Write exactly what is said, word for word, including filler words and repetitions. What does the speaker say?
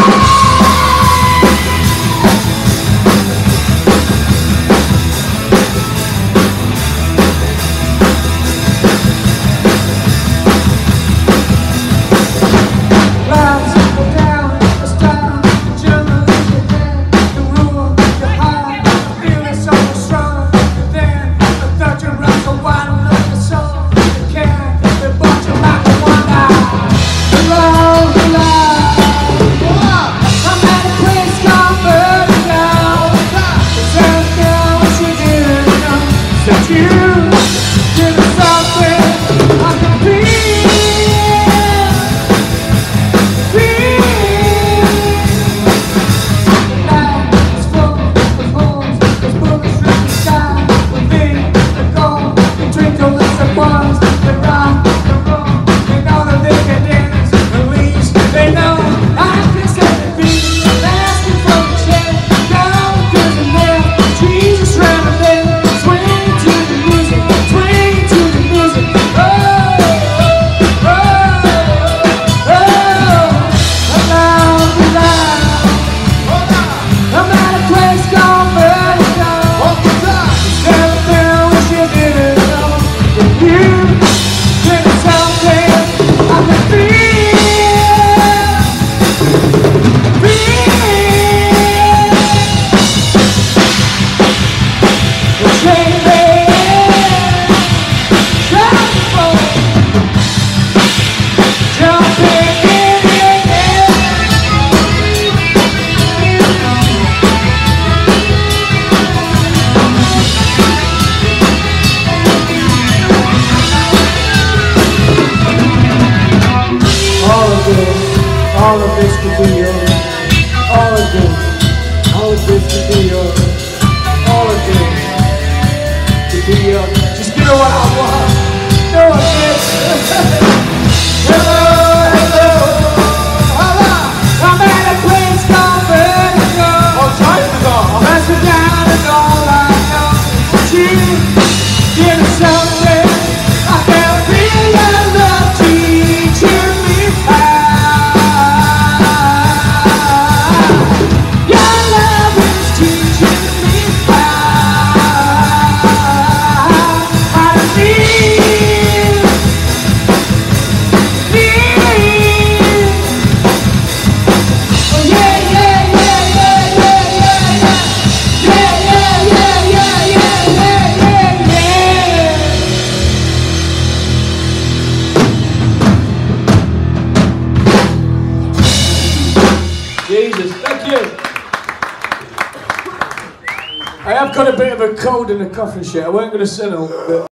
All of this could be yours. All of this, all of this could be yours. All of this could be yours. Just give me what I want. No one gets. Hello, hello, hello. I'm at a place called Vertigo. Oh, time to go. I'm messing down and all I know is you. Give me something. I can feel your love teaching me how. Jesus, thank you. I have got a bit of a cold in the coffin shit. I weren't going to sing all, but